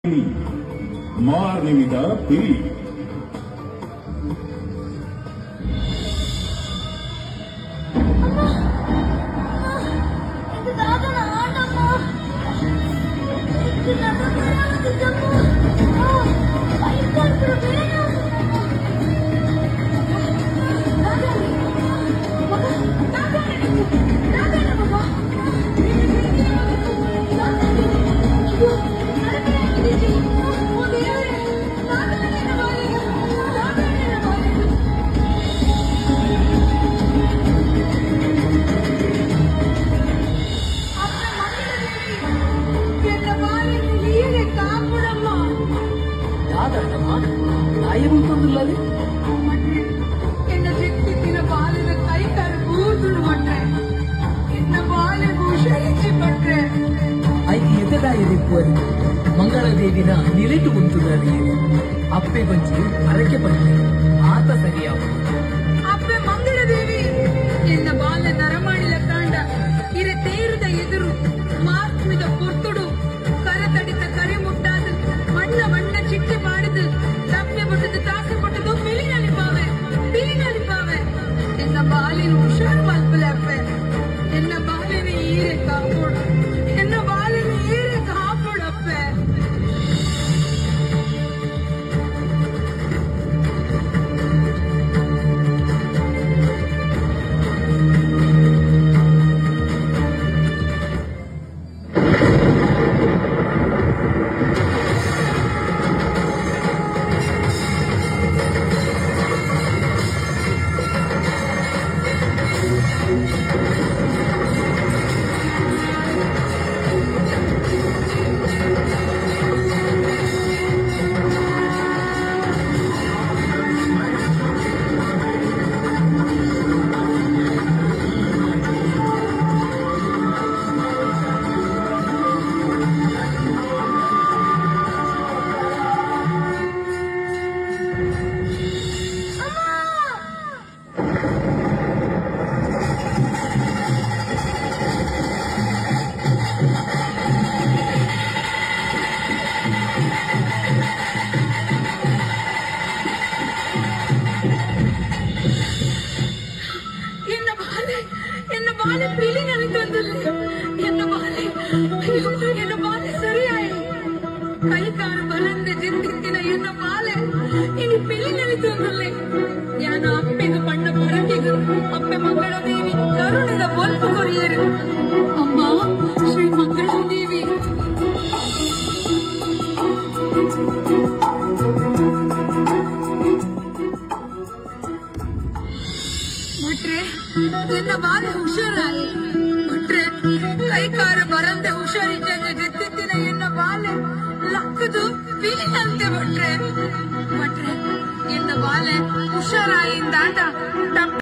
ಮಾರ್ನಿಮಿದ ಪಿರಿ ಮಂಗಳದೇವಿನ ನಿಲಿಟು ಉಂಟುದಾರೆ ಅಪ್ಪೆ ಬಂಚಿ ಅರಕೆ ಬಂಚಿ ಆತ ಸರಿಯಾವ ಅಪ್ಪೆ ಮಂಗಳದೇವಿ ಎನ್ನ ಬಾಲ ನರಮಾಣಿಲ ಕಾಂಡ ಇರ ತೇರದ ಎದುರು ಮಾರ್ಮಿದ ಪೊರ್ತುಡು ಕರತಡಿತ ಕರೆ ಮುಟ್ಟಾದು ಮಣ್ಣ ಮಣ್ಣ ಚಿಟ್ಟೆ ಮಾಡಿದು ತಪ್ಪೆ ಬಟ್ಟದು ತಾಸೆ ಬಟ್ಟದು ಬಿಳಿನಲಿಪಾವೆ ಎನ್ನ ಬಾಲಿನ ಹುಷಾರು ಮಲ್ಪಲೆ ಅಪ್ಪೆ ಎನ್ನ ಬಾಲಿನ ಈರೆ ಕಾಪೋಡು ಎನ್ನ ಬಾಲಿನ ಈರೆ ಕಾಪೋಡು ಅಪ್ಪೆ കൈകാറ് ബലന്റെ ജിത്തിന എന്ന മാല ഇനി പിള്ളിനലി തോന്നല്ലേ ഞാൻ അപ്പയ്ക്ക് പണ്ട പറക്കിക്ക് അപ്പ മംഗളദേവി കരുണിത പൊൽപ്പ് കൊറിയರು അമ്മ ശ്രീ മംഗളദേವಿ ಭಟ್ರೆ ಎನ್ನ ಬಾಲೆ ಹುಷಾರಾಯಿ ಭಟ್ರೆ ಕೈಕಾರ ಬರಂದೆ ಹುಷಾರಿದ್ದಂಗೆ ಜಿತ್ತಿನ ಎನ್ನ ಬಾಲೆ ಲಕ್ಕದು ಬಿಳಿನಂತೆ ಭಟ್ರೆ ಎನ್ನ ಬಾಲೆ ಹುಷಾರಾಯಿಂದ